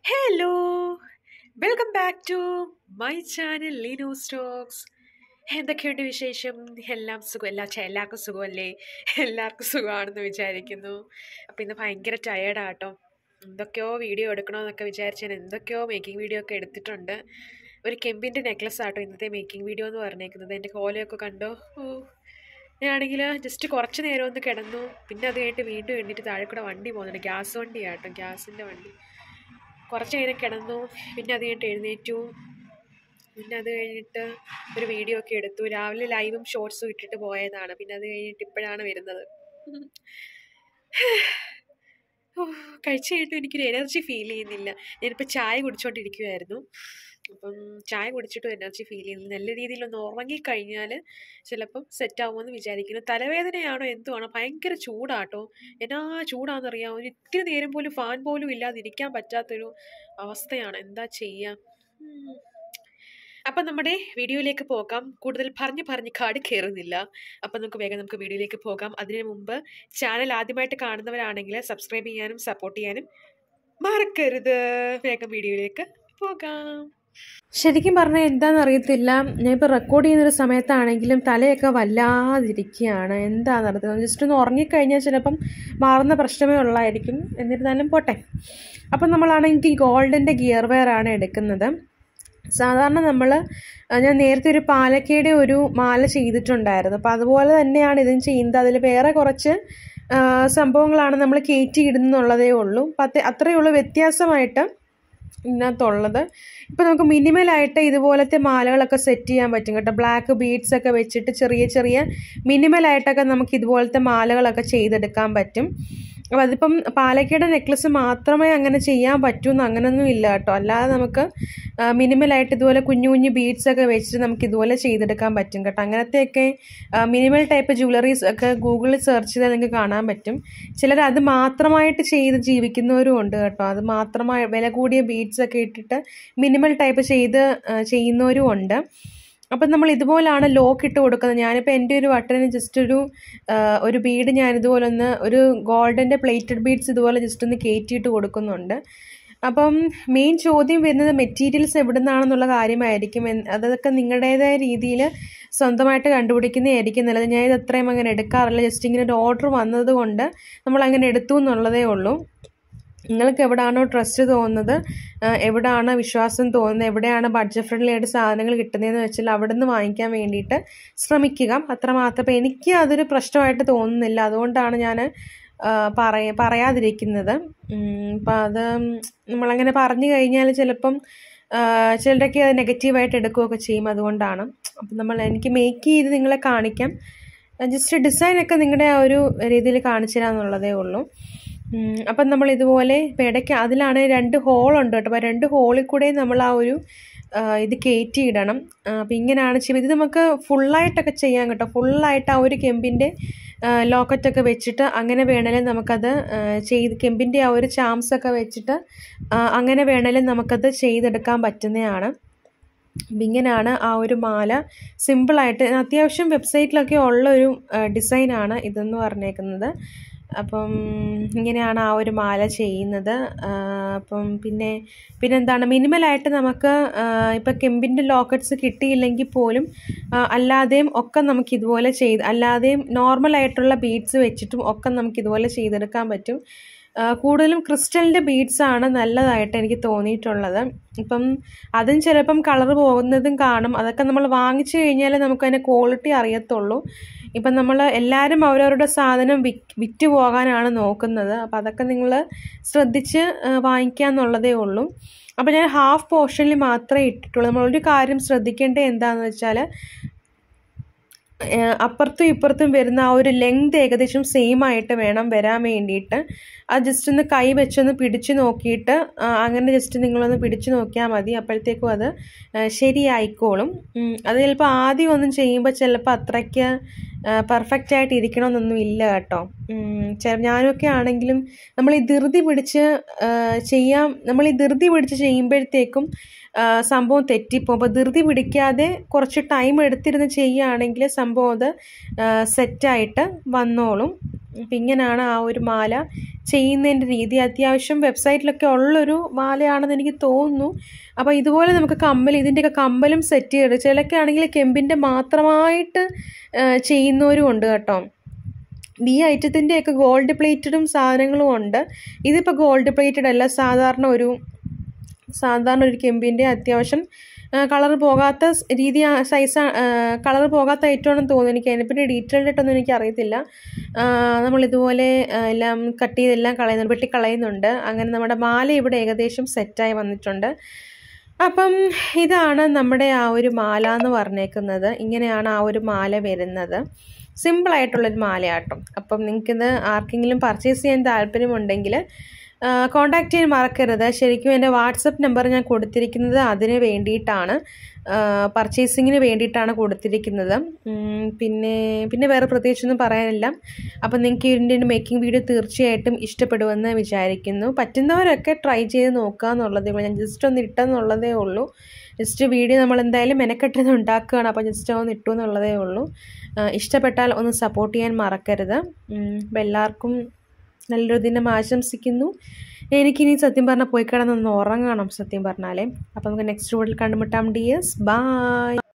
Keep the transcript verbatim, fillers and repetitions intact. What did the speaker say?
Hello welcome back to my channel ലീനോ സ്റ്റോക്സ്. എന്തൊക്കെയുണ്ട് വിശേഷം? എല്ലാം സുഖം, എല്ലാ എല്ലാവർക്കും സുഖമല്ലേ? എല്ലാവർക്കും സുഖമാണെന്ന് വിചാരിക്കുന്നു. അപ്പോൾ ഇന്ന് ഭയങ്കര ടയേർഡാട്ടോ. എന്തൊക്കെയോ വീഡിയോ എടുക്കണമെന്നൊക്കെ വിചാരിച്ച് ഞാൻ എന്തൊക്കെയോ മേക്കിംഗ് വീഡിയോ ഒക്കെ എടുത്തിട്ടുണ്ട്. ഒരു കെമ്പിൻ്റെ നെക്ലസ് ആട്ടോ ഇന്നത്തെ മേക്കിംഗ് വീഡിയോ എന്ന് പറഞ്ഞേക്കുന്നത്. എൻ്റെ കോലയൊക്കെ കണ്ടോ? ഓ, ഞാനാണെങ്കിൽ ജസ്റ്റ് കുറച്ച് നേരം ഒന്ന് കിടന്നു. പിന്നെ അത് കഴിഞ്ഞിട്ട് വീണ്ടും എണ്ണിട്ട് താഴെ കൂടെ വണ്ടി പോകുന്നുണ്ട്. ഗ്യാസ് വണ്ടിയാട്ടോ, ഗ്യാസിൻ്റെ വണ്ടി. കുറച്ച് നേരം കിടന്നു, പിന്നെ അത് കഴിഞ്ഞിട്ട് എഴുന്നേറ്റു. പിന്നെ അത് കഴിഞ്ഞിട്ട് ഒരു വീഡിയോ ഒക്കെ എടുത്തു. രാവിലെ ലൈവും ഷോർട്സും ഇട്ടിട്ട് പോയതാണ്. പിന്നെ അത് കഴിഞ്ഞിട്ട് ഇപ്പോഴാണ് വരുന്നത്. ഓ, കഴിച്ച് കഴിഞ്ഞിട്ട് എനിക്കൊരു എനർജി ഫീൽ ചെയ്യുന്നില്ല. ഞാനിപ്പോൾ ചായ കുടിച്ചുകൊണ്ടിരിക്കുമായിരുന്നു. അപ്പം ചായ കുടിച്ചിട്ടും എനർജി ഫീൽ ചെയ്യുന്നില്ല. നല്ല രീതിയിലൊന്ന് ഉറങ്ങിക്കഴിഞ്ഞാൽ ചിലപ്പം സെറ്റാവുമെന്ന് വിചാരിക്കുന്നു. തലവേദനയാണോ എന്തുവാണോ, ഭയങ്കര ചൂടാട്ടോ. എന്നാ ചൂടാണെന്നറിയാം. ഒരു ഇത്തിരി നേരം പോലും ഫാൻ പോലും ഇല്ലാതിരിക്കാൻ പറ്റാത്തൊരു അവസ്ഥയാണ്. എന്താ ചെയ്യുക? അപ്പം നമ്മുടെ വീഡിയോയിലേക്ക് പോകാം. കൂടുതൽ പറഞ്ഞ് പറഞ്ഞ് കാട് കയറുന്നില്ല. അപ്പം നമുക്ക് വേഗം നമുക്ക് വീഡിയോയിലേക്ക് പോകാം. അതിനു മുമ്പ് ചാനൽ ആദ്യമായിട്ട് കാണുന്നവരാണെങ്കിൽ സബ്സ്ക്രൈബ് ചെയ്യാനും സപ്പോർട്ട് ചെയ്യാനും മറക്കരുത്. വേഗം വീഡിയോയിലേക്ക് പോകാം. ശരിക്കും പറഞ്ഞാൽ എന്താണെന്ന് അറിയത്തില്ല. ഞാനിപ്പോൾ റെക്കോർഡ് ചെയ്യുന്നൊരു സമയത്താണെങ്കിലും തലയൊക്കെ വല്ലാതിരിക്കുകയാണ്. എന്താണെന്ന് അറിയത്തില്ല. ജസ്റ്റ് ഒന്ന് ഉറങ്ങിക്കഴിഞ്ഞാൽ ചിലപ്പം മാറുന്ന പ്രശ്നമേ ഉള്ളായിരിക്കും. എന്നിരുന്നാലും പോട്ടെ. അപ്പം നമ്മളാണെങ്കിൽ ഗോൾഡിൻ്റെ ഗിയർ വെയർ ആണ് എടുക്കുന്നത്. സാധാരണ നമ്മൾ ഞാൻ നേരത്തെ ഒരു പാലക്കയുടെ ഒരു മാല ചെയ്തിട്ടുണ്ടായിരുന്നു. അപ്പോൾ അതുപോലെ തന്നെയാണ് ഇതും ചെയ്യുന്നത്. അതിൽ വേറെ കുറച്ച് സംഭവങ്ങളാണ് നമ്മൾ കയറ്റി ഇടുന്നുള്ളതേ ഉള്ളൂ. പത്ത് അത്രയേ ഉള്ളൂ വ്യത്യാസമായിട്ട് ഇതിനകത്തുള്ളത്. ഇപ്പം നമുക്ക് മിനിമലായിട്ട് ഇതുപോലത്തെ മാലകളൊക്കെ സെറ്റ് ചെയ്യാൻ പറ്റും കേട്ടോ. ബ്ലാക്ക് ബീഡ്സ് ഒക്കെ വെച്ചിട്ട് ചെറിയ ചെറിയ മിനിമലായിട്ടൊക്കെ നമുക്ക് ഇതുപോലത്തെ മാലകളൊക്കെ ചെയ്തെടുക്കാൻ പറ്റും. അപ്പോൾ അതിപ്പം പാലക്കയുടെ നെക്ലസ് മാത്രമേ അങ്ങനെ ചെയ്യാൻ പറ്റൂ എന്ന് അങ്ങനെയൊന്നും ഇല്ല കേട്ടോ. അല്ലാതെ നമുക്ക് മിനിമലായിട്ട് ഇതുപോലെ കുഞ്ഞു കുഞ്ഞു ബീഡ്സ് ഒക്കെ വെച്ചിട്ട് നമുക്ക് ഇതുപോലെ ചെയ്തെടുക്കാൻ പറ്റും കേട്ടോ. അങ്ങനത്തെയൊക്കെ മിനിമൽ ടൈപ്പ് ജ്വല്ലറീസ് ഒക്കെ ഗൂഗിളിൽ സെർച്ച് ചെയ്താൽ നിങ്ങൾക്ക് കാണാൻ പറ്റും. ചിലർ അത് മാത്രമായിട്ട് ചെയ്ത് ജീവിക്കുന്നവരും ഉണ്ട് കേട്ടോ. അത് മാത്രമായി വില കൂടിയ ബീഡ്സ് ഒക്കെ ഇട്ടിട്ട് മിനിമൽ ടൈപ്പ് ചെയ്ത് ചെയ്യുന്നവരും ഉണ്ട്. അപ്പം നമ്മൾ ഇതുപോലാണ് ലോക്ക് ഇട്ട് കൊടുക്കുന്നത്. ഞാനിപ്പോൾ എൻ്റെ ഒരു വട്ടന് ജസ്റ്റ് ഒരു ഒരു ബീഡ് ഞാനിതുപോലെ ഒന്ന് ഒരു ഗോൾഡിൻ്റെ പ്ലേറ്റഡ് ബീഡ്സ് ഇതുപോലെ ജസ്റ്റ് ഒന്ന് കയറ്റിയിട്ട് കൊടുക്കുന്നുണ്ട്. അപ്പം മെയിൻ ചോദ്യം വരുന്നത് മെറ്റീരിയൽസ് എവിടെ നിന്നാണെന്നുള്ള കാര്യമായിരിക്കും. അതൊക്കെ നിങ്ങളുടേതായ രീതിയിൽ സ്വന്തമായിട്ട് കണ്ടുപിടിക്കുന്നതായിരിക്കും നല്ലത്. ഞാനിത് അത്രയും അങ്ങനെ എടുക്കാറില്ല. ജസ്റ്റ് ഇങ്ങനെ ഒരു ഓർഡർ വന്നത് കൊണ്ട് നമ്മൾ അങ്ങനെ എടുത്തു എന്നുള്ളതേ ഉള്ളൂ. നിങ്ങൾക്ക് എവിടെയാണോ ട്രസ്റ്റ് തോന്നുന്നത്, എവിടെയാണ് വിശ്വാസം തോന്നുന്നത്, എവിടെയാണ് ബഡ്ജറ്റ് ഫ്രണ്ട്ലി ആയിട്ട് സാധനങ്ങൾ കിട്ടുന്നതെന്ന് വെച്ചാൽ അവിടെ നിന്ന് വാങ്ങിക്കാൻ വേണ്ടിയിട്ട് ശ്രമിക്കുക. അത്രമാത്രം. അപ്പോൾ എനിക്ക് അതൊരു പ്രശ്നമായിട്ട് തോന്നുന്നില്ല. അതുകൊണ്ടാണ് ഞാൻ പറയ പറയാതിരിക്കുന്നത്. അപ്പം അത് നമ്മളങ്ങനെ പറഞ്ഞു കഴിഞ്ഞാൽ ചിലപ്പം ചിലരൊക്കെ അത് നെഗറ്റീവായിട്ട് എടുക്കുകയൊക്കെ ചെയ്യും. അതുകൊണ്ടാണ്. അപ്പം നമ്മൾ എനിക്ക് മേക്ക് ചെയ്ത് നിങ്ങളെ കാണിക്കാം. ജസ്റ്റ് ഡിസൈനൊക്കെ നിങ്ങളുടെ ആ ഒരു രീതിയിൽ കാണിച്ചു തരാമെന്നുള്ളതേ ഉള്ളൂ. അപ്പം നമ്മൾ ഇതുപോലെ ഇപ്പം ഇടയ്ക്ക് അതിലാണ് രണ്ട് ഹോളുണ്ട് കേട്ടോ. അപ്പോൾ രണ്ട് ഹോളിൽ കൂടെ നമ്മൾ ആ ഒരു ഇത് കയറ്റി ഇടണം. അപ്പം ഇങ്ങനെയാണ് ചെയ്യുന്നത്. ഇത് നമുക്ക് ഫുള്ളായിട്ടൊക്കെ ചെയ്യാം കേട്ടോ. ഫുള്ളായിട്ട് ആ ഒരു കെമ്പിൻ്റെ ലോക്കറ്റൊക്കെ വെച്ചിട്ട് അങ്ങനെ വേണേലും നമുക്കത് ചെയ്ത് കെമ്പിൻ്റെ ആ ഒരു ചാംസൊക്കെ വെച്ചിട്ട് അങ്ങനെ വേണേലും നമുക്കത് ചെയ്തെടുക്കാൻ പറ്റുന്നതാണ്. ഇങ്ങനെയാണ് ആ ഒരു മാല സിമ്പിളായിട്ട് അത്യാവശ്യം വെബ്സൈറ്റിലൊക്കെ ഉള്ളൊരു ഡിസൈനാണ് ഇതെന്ന് പറഞ്ഞേക്കുന്നത്. അപ്പം ഇങ്ങനെയാണ് ആ ഒരു മാല ചെയ്യുന്നത്. അപ്പം പിന്നെ പിന്നെന്താണ് മിനിമലായിട്ട് നമുക്ക് ഇപ്പം കെമ്പിൻ്റെ ലോക്കറ്റ്സ് കിട്ടിയില്ലെങ്കിൽ പോലും അല്ലാതെയും ഒക്കെ നമുക്ക് ഇതുപോലെ ചെയ്ത് അല്ലാതെയും നോർമലായിട്ടുള്ള ബീഡ്സ് വെച്ചിട്ടും ഒക്കെ നമുക്ക് ഇതുപോലെ ചെയ്തെടുക്കാൻ പറ്റും. കൂടുതലും ക്രിസ്റ്റലിൻ്റെ ബീഡ്സാണ് നല്ലതായിട്ട് എനിക്ക് തോന്നിയിട്ടുള്ളത്. ഇപ്പം അതും ചിലപ്പം കളർ പോകുന്നതും കാണും. അതൊക്കെ നമ്മൾ വാങ്ങിച്ചു കഴിഞ്ഞാൽ നമുക്ക് അതിൻ്റെ ക്വാളിറ്റി അറിയത്തുള്ളൂ. ഇപ്പം നമ്മൾ എല്ലാവരും അവരവരുടെ സാധനം വി വിറ്റ് പോകാനാണ് നോക്കുന്നത്. അപ്പം അതൊക്കെ നിങ്ങൾ ശ്രദ്ധിച്ച് വാങ്ങിക്കുക എന്നുള്ളതേ ഉള്ളൂ. അപ്പം ഞാൻ ഹാഫ് പോർഷനിൽ മാത്രമേ ഇട്ടിട്ടുള്ളൂ. നമ്മളൊരു കാര്യം ശ്രദ്ധിക്കേണ്ടത് എന്താണെന്ന് വെച്ചാൽ അപ്പുറത്തും ഇപ്പുറത്തും വരുന്ന ആ ഒരു ലെങ്ത് ഏകദേശം സെയിം ആയിട്ട് വേണം വരാൻ വേണ്ടിയിട്ട്. അത് ജസ്റ്റ് ഒന്ന് കൈ വെച്ചൊന്ന് പിടിച്ചു നോക്കിയിട്ട് അങ്ങനെ ജസ്റ്റ് നിങ്ങളൊന്ന് പിടിച്ചു നോക്കിയാൽ മതി. അപ്പോഴത്തേക്കും അത് ശരിയായിക്കോളും. അത് ചിലപ്പോൾ ആദ്യം ഒന്നും ചെയ്യുമ്പോൾ ചിലപ്പോൾ അത്രയ്ക്ക് പെർഫെക്റ്റ് ആയിട്ട് ഇരിക്കണമെന്നൊന്നും ഇല്ല കേട്ടോ. ഞാനൊക്കെ ആണെങ്കിലും നമ്മൾ ഈ ധൃതി പിടിച്ച് ചെയ്യാം നമ്മൾ ഈ ധൃതി പിടിച്ച് ചെയ്യുമ്പോഴത്തേക്കും സംഭവം തെറ്റിപ്പോകും. അപ്പോൾ ധൃതി പിടിക്കാതെ കുറച്ച് ടൈം എടുത്തിരുന്ന് ചെയ്യുകയാണെങ്കിൽ സംഭവം അത് സെറ്റായിട്ട് വന്നോളും. അപ്പം ഇങ്ങനെയാണ് ആ ഒരു മാല ചെയ്യുന്നതിൻ്റെ രീതി. അത്യാവശ്യം വെബ്സൈറ്റിലൊക്കെ ഉള്ളൊരു മാലയാണെന്ന് എനിക്ക് തോന്നുന്നു. അപ്പോൾ ഇതുപോലെ നമുക്ക് കമ്മൽ, ഇതിൻ്റെയൊക്കെ കമ്മലും സെറ്റ് ചെയ്ത് ചിലൊക്കെ ആണെങ്കിൽ കെമ്പിൻ്റെ മാത്രമായിട്ട് ചെയ്യുന്നവരും ഉണ്ട് കേട്ടോ. ഈ ഐറ്റത്തിൻ്റെയൊക്കെ ഗോൾഡ് പ്ലേറ്റഡും സാധനങ്ങളും ഉണ്ട്. ഇതിപ്പോൾ ഗോൾഡ് പ്ലേറ്റഡ് അല്ല, സാധാരണ ഒരു സാധാരണ ഒരു കെമ്പിൻ്റെ അത്യാവശ്യം കളർ പോകാത്ത രീതി, സൈസ് കളർ പോകാത്ത ഐറ്റമാണെന്ന് തോന്നുന്നു. എനിക്ക് അതിനെപ്പറ്റി ഡീറ്റെയിൽഡ് ആയിട്ടൊന്നും എനിക്ക് അറിയത്തില്ല. നമ്മളിതുപോലെ എല്ലാം കട്ട് ചെയ്തെല്ലാം കളയുന്നുണ്ട്, വെട്ടി കളയുന്നുണ്ട്. അങ്ങനെ നമ്മുടെ മാല ഇവിടെ ഏകദേശം സെറ്റായി വന്നിട്ടുണ്ട്. അപ്പം ഇതാണ് നമ്മുടെ ആ ഒരു മാല എന്ന് പറഞ്ഞേക്കുന്നത്. ഇങ്ങനെയാണ് ആ ഒരു മാല വരുന്നത്. സിമ്പിളായിട്ടുള്ളൊരു മാലയാട്ടോ. അപ്പം നിങ്ങൾക്കിത് ആർക്കെങ്കിലും പർച്ചേസ് ചെയ്യാൻ താല്പര്യമുണ്ടെങ്കിൽ കോൺടാക്റ്റ് ചെയ്യാൻ മറക്കരുത്. ശരിക്കും എൻ്റെ വാട്സപ്പ് നമ്പർ ഞാൻ കൊടുത്തിരിക്കുന്നത് അതിന് വേണ്ടിയിട്ടാണ്, പർച്ചേസിങ്ങിന് വേണ്ടിയിട്ടാണ് കൊടുത്തിരിക്കുന്നത്. പിന്നെ പിന്നെ വേറെ പ്രത്യേകിച്ചൊന്നും പറയാനില്ല. അപ്പം നിങ്ങൾക്ക് ഇതിൻ്റെ മേക്കിംഗ് വീഡിയോ തീർച്ചയായിട്ടും ഇഷ്ടപ്പെടുമെന്ന് വിചാരിക്കുന്നു. പറ്റുന്നവരൊക്കെ ട്രൈ ചെയ്ത് നോക്കുക എന്നുള്ളതേ ഉള്ളൂ. ഞാൻ ജസ്റ്റ് ഒന്ന് ഇട്ടെന്നുള്ളതേ ഉള്ളൂ. ജസ്റ്റ് വീഡിയോ നമ്മൾ എന്തായാലും മെനക്കെട്ടത് ഉണ്ടാക്കുകയാണ്, അപ്പോൾ ജസ്റ്റ് ഒന്ന് ഇട്ടു എന്നുള്ളതേ ഉള്ളൂ. ഇഷ്ടപ്പെട്ടാൽ ഒന്ന് സപ്പോർട്ട് ചെയ്യാൻ മറക്കരുത്. അപ്പോൾ എല്ലാവർക്കും നല്ലൊരു ദിനം ആശംസിക്കുന്നു. എനിക്കിനി സത്യം പറഞ്ഞാൽ പോയി കിടന്നൊന്ന് ഉറങ്ങണം സത്യം പറഞ്ഞാലേ. അപ്പോൾ നമുക്ക് നെക്സ്റ്റ് വീഡിയോയിൽ കണ്ടുമുട്ടാം ഡിയേഴ്സ്. ബൈ.